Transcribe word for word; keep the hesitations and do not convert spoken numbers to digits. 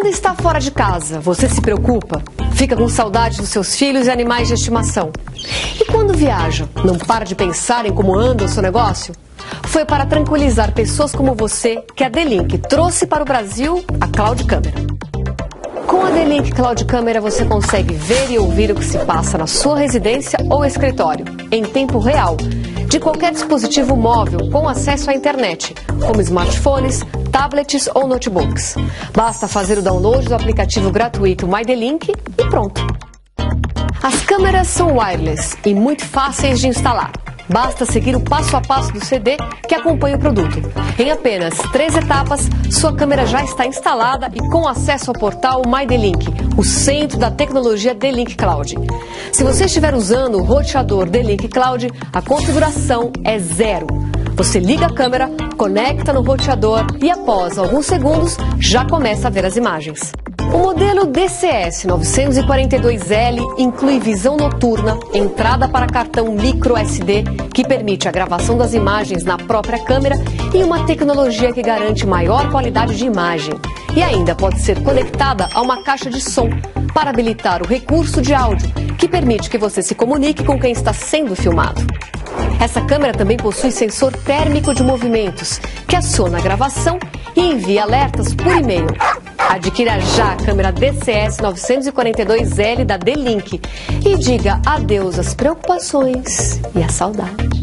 está fora de casa, você se preocupa? Fica com saudade dos seus filhos e animais de estimação? E quando viaja, não para de pensar em como anda o seu negócio? Foi para tranquilizar pessoas como você que a D-Link trouxe para o Brasil a Cloud Camera. Com a D-Link Cloud Camera você consegue ver e ouvir o que se passa na sua residência ou escritório, em tempo real, de qualquer dispositivo móvel com acesso à internet, como smartphones, tablets ou notebooks. Basta fazer o download do aplicativo gratuito My D-Link e pronto. As câmeras são wireless e muito fáceis de instalar. Basta seguir o passo a passo do C D que acompanha o produto. Em apenas três etapas, sua câmera já está instalada e com acesso ao portal My D-Link, o centro da tecnologia D-Link Cloud. Se você estiver usando o roteador D-Link Cloud, a configuração é zero. Você liga a câmera, conecta no roteador e após alguns segundos já começa a ver as imagens. O modelo D C S novecentos e quarenta e dois L inclui visão noturna, entrada para cartão micro S D, que permite a gravação das imagens na própria câmera e uma tecnologia que garante maior qualidade de imagem. E ainda pode ser conectada a uma caixa de som para habilitar o recurso de áudio, que permite que você se comunique com quem está sendo filmado. Essa câmera também possui sensor térmico de movimentos, que aciona a gravação e envia alertas por e-mail. Adquira já a câmera D C S novecentos e quarenta e dois L da D-Link e diga adeus às preocupações e à saudade.